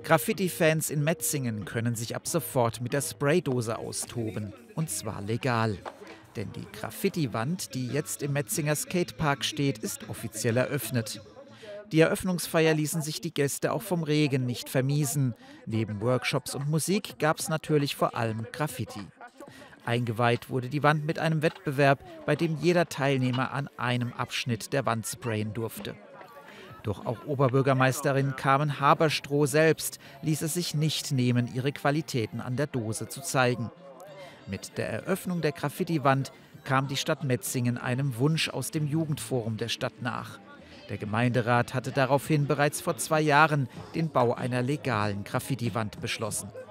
Graffiti-Fans in Metzingen können sich ab sofort mit der Spraydose austoben. Und zwar legal. Denn die Graffiti-Wand, die jetzt im Metzinger Skatepark steht, ist offiziell eröffnet. Die Eröffnungsfeier ließen sich die Gäste auch vom Regen nicht vermiesen. Neben Workshops und Musik gab es natürlich vor allem Graffiti. Eingeweiht wurde die Wand mit einem Wettbewerb, bei dem jeder Teilnehmer an einem Abschnitt der Wand sprayen durfte. Doch auch Oberbürgermeisterin Carmen Haberstroh selbst ließ es sich nicht nehmen, ihre Qualitäten an der Dose zu zeigen. Mit der Eröffnung der Graffiti-Wand kam die Stadt Metzingen einem Wunsch aus dem Jugendforum der Stadt nach. Der Gemeinderat hatte daraufhin bereits vor 2 Jahren den Bau einer legalen Graffiti-Wand beschlossen.